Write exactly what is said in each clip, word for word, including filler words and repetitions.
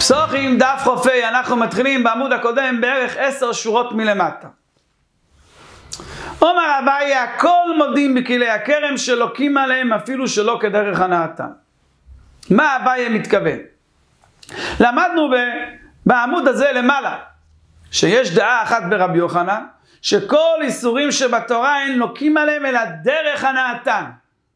פסוחים דף חופי, אנחנו מתחילים בעמוד הקודם בערך עשר שורות מלמטה. אומר אביי, הכל מודים בכלי הכרם שלוקים עליהם אפילו שלא כדרך הנאתם. מה אביי מתכוון? למדנו ב... בעמוד הזה למעלה, שיש דעה אחת ברבי יוחנן, שכל איסורים שבתורה אין לוקים עליהם אלא דרך הנאתן.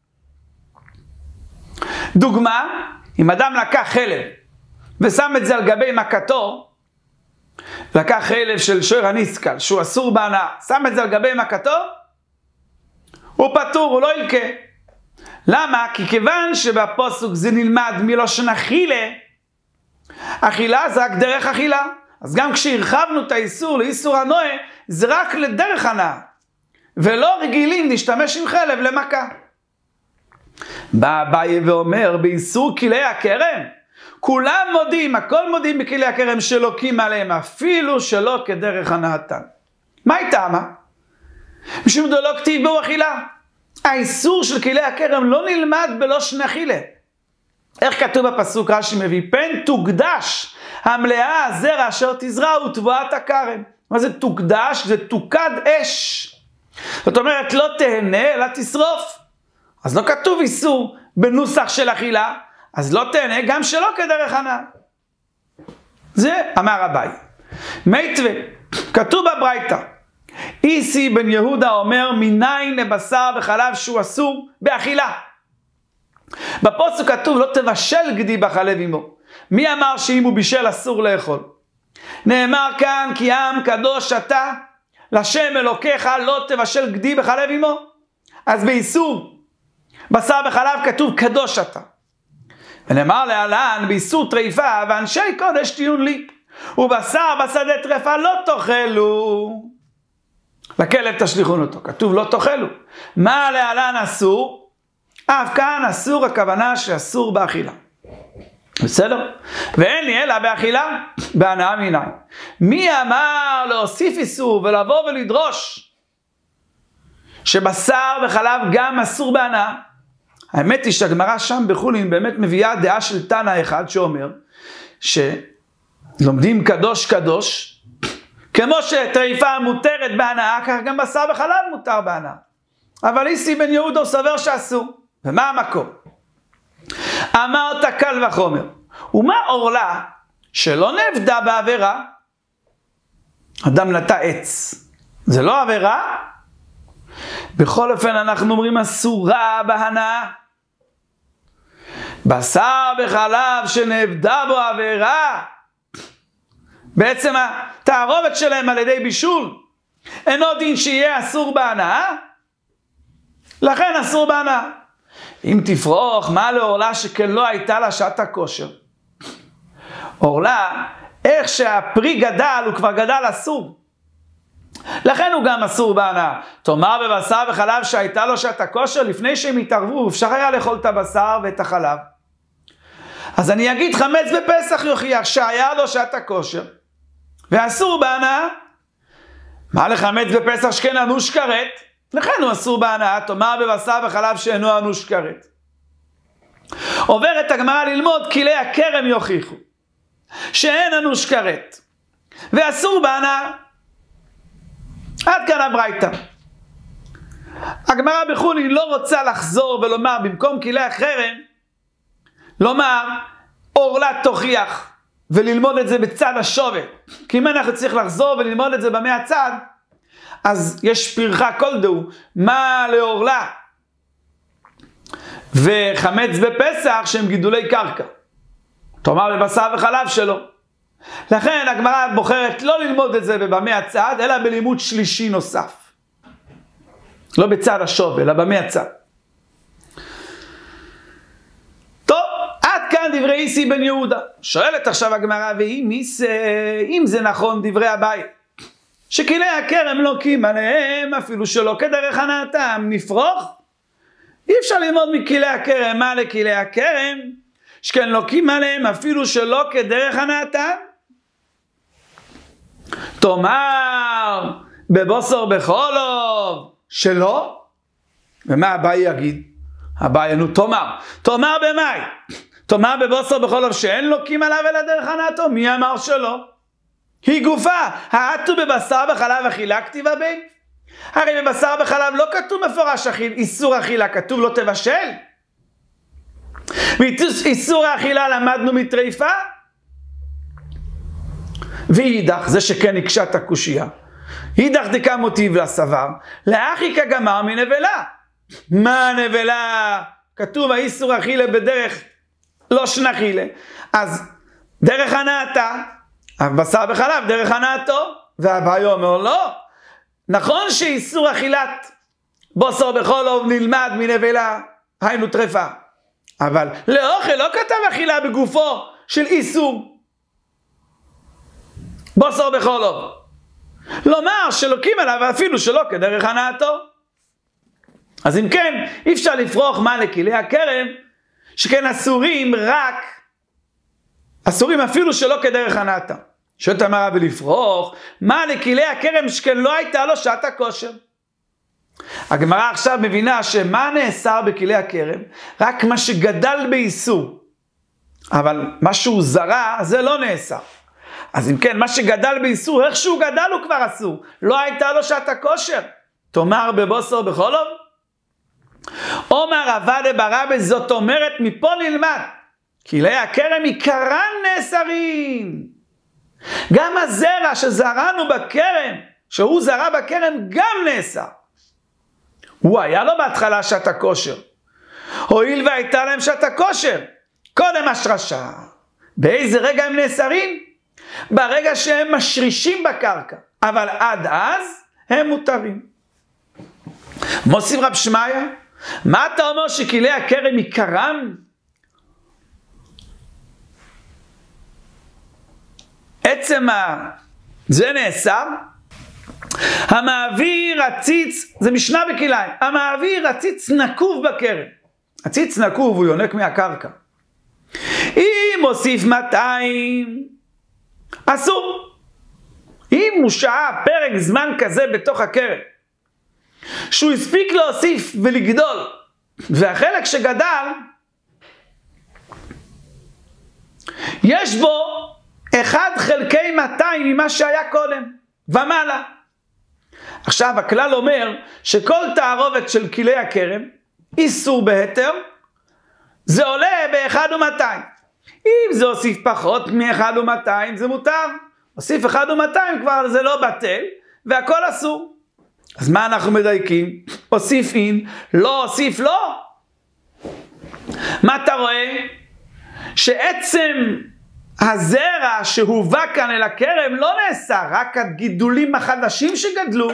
דוגמה, אם אדם לקח חלב ושם את זה על גבי מכתו, לקח חלב של שור הניסקל שהוא אסור בהנאה, שם את זה על גבי מכתו, הוא פטור, הוא לא ילקה. למה? כי כיוון שבפסוק זה נלמד מלושן אכילה, אכילה זה רק דרך אכילה. אז גם כשהרחבנו את האיסור לאיסור הנועה, זה רק לדרך הנאה, ולא רגילים להשתמש עם חלב למכה. בא אביי ואומר, באיסור כלי הכרם, כולם מודים, הכל מודים בכלי הכרם שלוקים עליהם, אפילו שלא כדרך הנאתן. מה הייתה מה? משום דלא כתיב בו אכילה. האיסור של כלי הכרם לא נלמד בלושן אכילה. איך כתוב בפסוק? רש"י מביא, פן תוקדש המלאה הזרע אשר תזרע ותבואת הכרם. מה זה תוקדש? זה תוקד אש. זאת אומרת, לא תהנה אלא תשרוף. אז לא כתוב איסור בנוסח של אכילה, אז לא תהנה גם שלא כדרך הנאה. זה אמר אביי. מיתווה, כתוב בברייתא, איסי בן יהודה אומר, מניין לבשר וחלב שהוא אסור באכילה. בפסוק כתוב, לא תבשל גדי בחלב עמו. מי אמר שאם הוא בישל אסור לאכול? נאמר כאן, כי עם קדוש אתה, לשם אלוקיך לא תבשל גדי בחלב עמו. אז באיסור בשר בחלב כתוב קדוש אתה. ונאמר להלן, באיסור טריפה, ואנשי קודש תהיון לי, ובשר בשדה טרפה לא תאכלו. לכלב תשליכון אותו, כתוב לא תאכלו. מה להלן אסור? אף כאן אסור, הכוונה שאסור באכילה. בסדר? ואין לי אלא באכילה, בהנאה מעיניים. מי אמר להוסיף איסור ולבוא ולדרוש שבשר וחלב גם אסור בהנאה? האמת היא שהגמרא שם בחולין באמת מביאה דעה של תנא אחד שאומר שלומדים קדוש קדוש, כמו שטריפה מותרת בהנאה, כך גם בשר וחלב מותר בהנאה. אבל איסי בן יהודה סובר שאסור. ומה המקום? אמרת קל וחומר. ומה עורלה שלא נעבדה בעבירה? אדם נטע עץ. זה לא עבירה? בכל אופן אנחנו אומרים אסורה בהנאה. בשר בחלב שנעבדה בו עבירה, בעצם התערובת שלהם על ידי בישול, אינו דין שיהיה אסור בהנאה, לכן אסור בהנאה. אם תפרוך, מה לעורלה שכן לא הייתה לה שעת הכושר? עורלה, איך שהפרי גדל, הוא כבר גדל אסור. לכן הוא גם אסור בהנאה. תאמר בבשר וחלב שהייתה לו שעת הכושר, לפני שהם התערבו, אפשר היה לאכול את הבשר ואת החלב. אז אני אגיד, חמץ בפסח יוכיח שהיה לו שעת הכושר, ואסור בהנאה. מה לחמץ בפסח שכן אנוש כרת? לכן הוא אסור בהנאה. תאמר בבשר וחלב שאינו אנוש כרת. עוברת הגמרא ללמוד, כלי הכרם יוכיחו שאין אנוש כרת ואסור בהנאה. עד כאן הברייתא. הגמרא בחולין לא רוצה לחזור ולומר במקום כלי הכרם, לומר עורלה תוכיח וללמוד את זה בצד השווה. כי אם אנחנו צריך לחזור וללמוד את זה במאה הצד, אז יש פרחה כל דהו. מה לעורלה וחמץ בפסח שהם גידולי קרקע, תאמר בבשר וחלב שלו. לכן הגמרא בוחרת לא ללמוד את זה במאה הצד, אלא בלימוד שלישי נוסף. לא בצד השווה, אלא במאה הצד. טוב, עד כאן דברי איסי בן יהודה. שואלת עכשיו הגמרא, ואם איסי, אם זה נכון דברי אביי, שכלי הכרם לוקים עליהם אפילו שלא כדרך הנאתם, נפרוך? אי אפשר ללמוד מכלי הכרם. מה לכלי הכרם? שכן לוקים עליהם אפילו שלא כדרך הנאתם? תאמר בבוסר בחולוב שלא? ומה אביי יגיד? אביי נו תאמר. תאמר במאי? תאמר בבוסר בכל אוף שאין לוקים עליו אלא דרך הנאתו, מי אמר שלא? היא גופה, האתו בבשר בחלב אכילה כתיבה בי? הרי בבשר בחלב לא כתוב מפורש אכיל, איסור אכילה, כתוב לא תבשל. ואיסור האכילה למדנו מטריפה. ואידך, זה שכן הקשה את הקושייה, אידך דקה מוטיב לסבר, לאחי כגמר מנבלה. מה נבלה? כתוב האיסור אכילה בדרך לא שנאכילה. אז דרך הנאתה, הבשר בחלב דרך הנאתו, והבאי אומר לא. נכון שאיסור אכילת בוסר בכל אוב נלמד מנבלה, היינו טרפה. אבל לאוכל לא כתב אכילה בגופו של איסור בוסר בכל אוב. לומר שלוקים עליו אפילו שלא כדרך הנאתו. אז אם כן, אי אפשר לפרוח מה לכלי הכרם, שכן אסורים רק, אסורים אפילו שלא כדרך הנאתה. שואלת אמרה ולפרוח, מה לכלי הכרם שכן לא הייתה לו שעת הכושר. הגמרא עכשיו מבינה שמה נאסר בכלי הכרם? רק מה שגדל באיסור. אבל מה שהוא זרע זה לא נאסר. אז אם כן, מה שגדל באיסור, איך שהוא גדל הוא כבר אסור. לא הייתה לו שעת הכושר. תאמר בבוסר בכל אוב. אומר עבד ברבי, זאת אומרת מפה נלמד. כלי הכרם עיקרן נאסרים. גם הזרע שזרענו בכרם, שהוא זרע בכרם גם נאסר. הוא היה לו בהתחלה שעת הכושר. הואיל והייתה להם שעת הכושר. קודם השרשה. באיזה רגע הם נאסרים? ברגע שהם משרישים בקרקע. אבל עד אז הם מותרים. מוסיף רב שמעיה, מה אתה אומר שכלי הכרם עיקרם? עצם ה... זה נאסר. המעביר הציץ, זה משנה בכליים, המעביר הציץ נקוב בכרם. הציץ נקוב, הוא יונק מהקרקע. אם מוסיף מאתיים, אסור. אם הוא שעה פרק זמן כזה בתוך הכרם, שהוא הספיק להוסיף ולגדול, והחלק שגדל, יש בו אחד חלקי מאתיים ממה שהיה קודם, ומעלה. עכשיו הכלל אומר שכל תערובת של כלי הכרם, איסור בהיתר, זה עולה באחד ומאתיים. אם זה הוסיף פחות מאחד ומאתיים זה מותר. הוסיף אחד ומאתיים כבר זה לא בטל, והכל אסור. אז מה אנחנו מדייקים? הוסיף אין, לא הוסיף לא. מה אתה רואה? שעצם הזרע שהובא כאן אל הכרם לא נעשה, רק הגידולים החדשים שגדלו.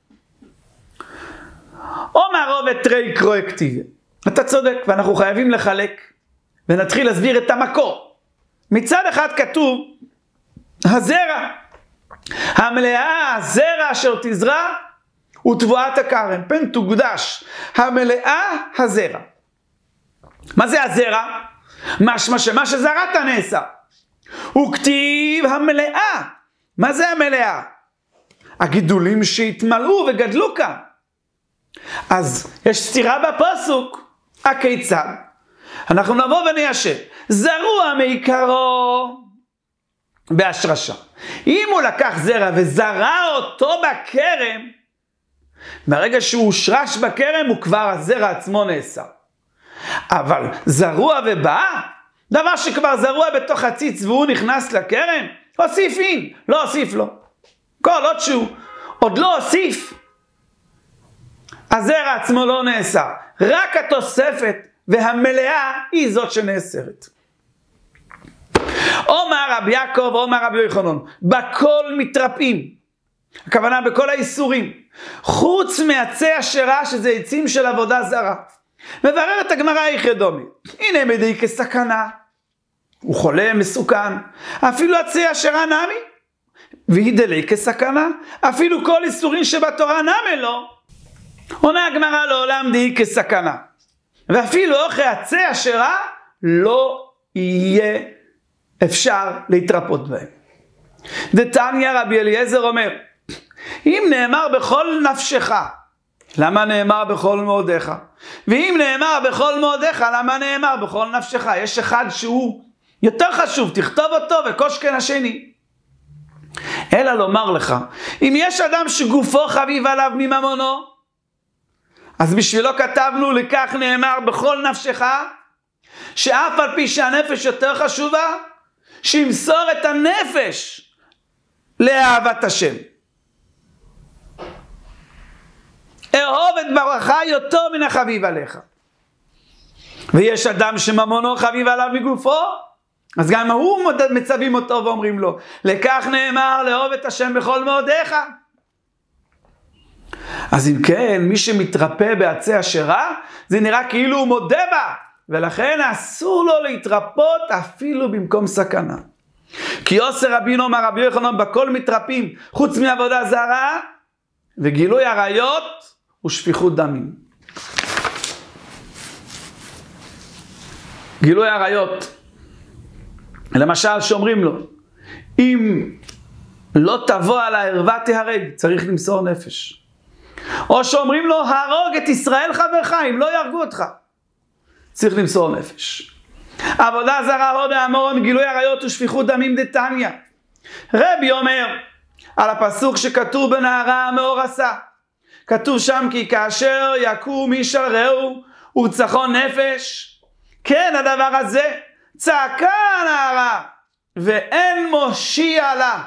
אומר רובד תרי קרוי כתיבה. אתה צודק, ואנחנו חייבים לחלק, ונתחיל להסביר את המקור. מצד אחד כתוב, הזרע, המלאה, הזרע אשר תזרע, הוא תבואת הכרם, פן תוקדש, המלאה הזרע. מה זה הזרע? משמע שמה שזרעת נעשה. הוא כתיב המלאה. מה זה המלאה? הגידולים שהתמלאו וגדלו כאן. אז יש סתירה בפסוק. הכיצד? אנחנו נבוא וניישב. זרוע מעיקרו בהשרשה. אם הוא לקח זרע וזרע אותו בכרם, ברגע שהוא הושרש בכרם הוא כבר הזרע עצמו נאסר. אבל זרוע ובא, דבר שכבר זרוע בתוך הציץ והוא נכנס לכרם, הוסיף אין, לא הוסיף לו. כל עוד שהוא עוד לא הוסיף, הזרע עצמו לא נאסר. רק התוספת והמלאה היא זאת שנאסרת. אומר רבי יעקב, אומר רבי יוחנן, בכל מתרפאים, הכוונה בכל האיסורים, חוץ מעצי אשרה שזה עצים של עבודה זרה. מבררת הגמרא איכא דומי, הנה מדי כסכנה, הוא חולה מסוכן, אפילו עצי אשרה נמי, והידלי כסכנה, אפילו כל איסורים שבתורה נמי לא. עונה הגמרא לעולם די כסכנה, ואפילו אוכל עצי אשרה לא יהיה אפשר להתרפות בהם. דתניא רבי אליעזר אומר, אם נאמר בכל נפשך, למה נאמר בכל מאודיך? ואם נאמר בכל מאודיך, למה נאמר בכל נפשך? יש אחד שהוא יותר חשוב, תכתוב אותו וקושקן השני. אלא לומר לך, אם יש אדם שגופו חביב עליו מממונו, אז בשבילו כתבנו לכך נאמר בכל נפשך, שאף על פי שהנפש יותר חשובה, שימסור את הנפש לאהבת השם. אהוב את ברכה יותר מן החביב עליך. ויש אדם שממונו חביב עליו מגופו, אז גם הוא מצווים אותו ואומרים לו, לכך נאמר לאהוב את השם בכל מאודיך. אז אם כן, מי שמתרפא בעצי השרה, זה נראה כאילו הוא מודה בה, ולכן אסור לו להתרפות אפילו במקום סכנה. כי עושה רבינו אמר רבי יוחנן, בכל מתרפים חוץ מעבודה זרה, וגילוי עריות ושפיכות דמים. גילוי עריות, למשל שאומרים לו, אם לא תבוא על הערווה תהרג, צריך למסור נפש. או שאומרים לו, הרוג את ישראל חברך, אם לא יהרגו אותך, צריך למסור נפש. עבודה זרה הוד האמורון, גילוי עריות ושפיכות דמים דתניא. רבי אומר על הפסוק שכתוב בנערה המאורסה, כתוב שם כי כאשר יקום איש על רעהו ורצחו נפש, כן הדבר הזה, צעקה הנערה ואין מושיע לה.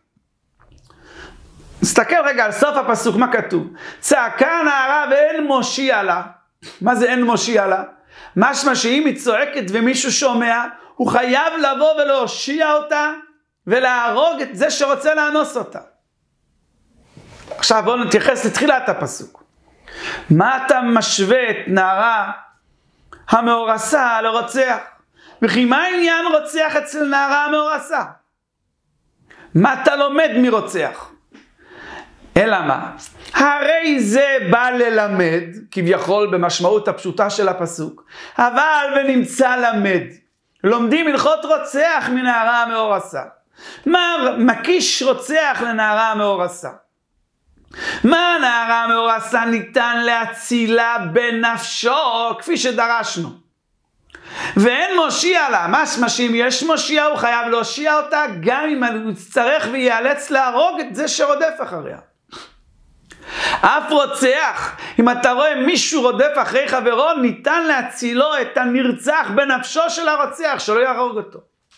נסתכל רגע על סוף הפסוק, מה כתוב? צעקה הנערה ואין מושיע לה. מה זה אין מושיע לה? משמע שאם היא צועקת ומישהו שומע, הוא חייב לבוא ולהושיע אותה ולהרוג את זה שרוצה לאנוס אותה. עכשיו בואו נתייחס לתחילת הפסוק. מה אתה משווה את נערה המאורסה לרוצח? וכי מה העניין רוצח אצל נערה המאורסה? מה אתה לומד מרוצח? אלא מה? הרי זה בא ללמד, כביכול במשמעות הפשוטה של הפסוק, אבל ונמצא למד. לומדים הלכות רוצח מנערה המאורסה. מה מקיש רוצח לנערה המאורסה? מה נערה המאורסה ניתן להצילה בנפשו, כפי שדרשנו. ואין מושיע לה, משמע שאם יש מושיע הוא חייב להושיע אותה, גם אם הוא יצטרך ויאלץ להרוג את זה שרודף אחריה. אף רוצח, אם אתה רואה מישהו רודף אחרי חברו, ניתן להצילו את הנרצח בנפשו של הרוצח, שלא יהרוג אותו.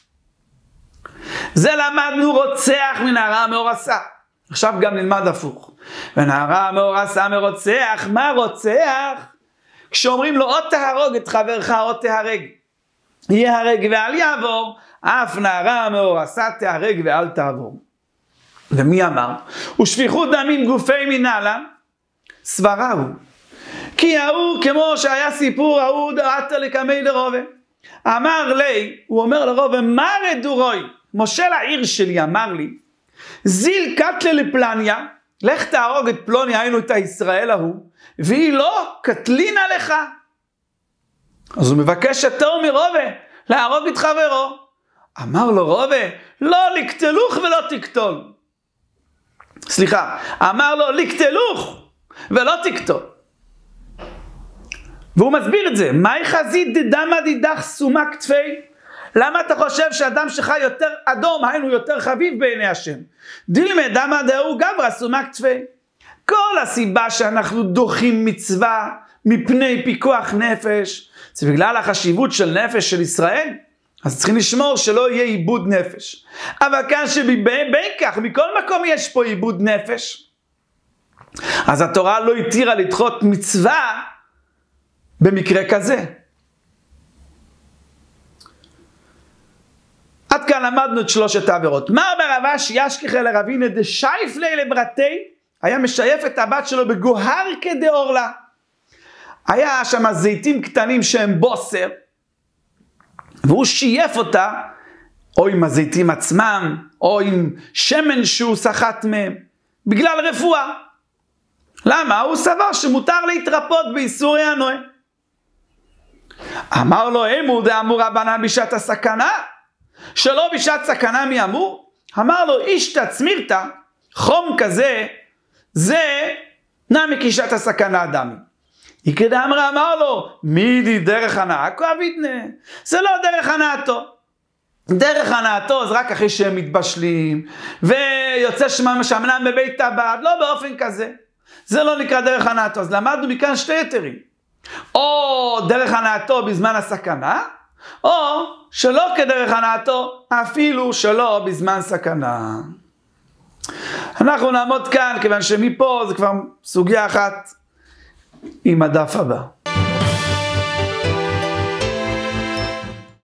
זה למדנו רוצח מנערה המאורסה. עכשיו גם נלמד הפוך. ונערה המאורסה מרוצח, מה רוצח? כשאומרים לו או תהרוג את חברך או תהרג, יהרג ואל יעבור, אף נערה המאורסה תהרג ואל תעבור. ומי אמר? ושפיכות דמים גופי מנהלה, סברה הוא. כי ההוא, כמו שהיה סיפור, ההוא דעת לקמי לרובה. אמר לי, הוא אומר לרובה, מה רדורוי? משה לעיר שלי אמר לי, זיל קטלה לפלניה, לך תהרוג את פלוניה, היינו את הישראל ההוא, והיא לא קטלינה לך. אז הוא מבקש יותר מרובה, להרוג את חברו. אמר לו רובה, לא לקטלוך ולא תקטול. סליחה, אמר לו לקטלוך ולא תקטול. והוא מסביר את זה, מהי חזית דדמה דידך סומה כתפי? למה אתה חושב שאדם שלך יותר אדום, היינו יותר חביב בעיני השם? דילמה דמה דהו גברא סומה כתפי. כל הסיבה שאנחנו דוחים מצווה מפני פיקוח נפש, זה בגלל החשיבות של נפש של ישראל. אז צריכים לשמור שלא יהיה איבוד נפש. אבל כאן שבין כך, מכל מקום יש פה איבוד נפש. אז התורה לא התירה לדחות מצווה במקרה כזה. עד כאן למדנו את שלושת העבירות. מה ברבש ישכח אל רבינה דשייף לי לברתי, היה משייף את הבת שלו בגוהר כדאורלה. היה שם זיתים קטנים שהם בוסר, והוא שייף אותה, או עם הזיתים עצמם, או עם שמן שהוא סחט מהם, בגלל רפואה. למה? הוא סבר שמותר להתרפות באיסור הנועה. אמר לו, אימו דאמור רבנן בשעת הסכנה, שלא בשעת סכנה מי אמור? אמר לו, איש תצמירתא, חום כזה, זה נמי קישת הסכנה דמי. יקדה אמרה, אמר לו, מידי דרך הנאה, כואביתנה. זה לא דרך הנאתו. דרך הנאתו זה רק אחרי שהם מתבשלים, ויוצא שמנם בבית טבעת, לא באופן כזה. זה לא נקרא דרך הנאתו. אז למדנו מכאן שתי יתרים. או דרך הנאתו בזמן הסכנה, או שלא כדרך הנאתו, אפילו שלא בזמן סכנה. אנחנו נעמוד כאן, כיוון שמפה זה כבר סוגיה אחת עם הדף הבא.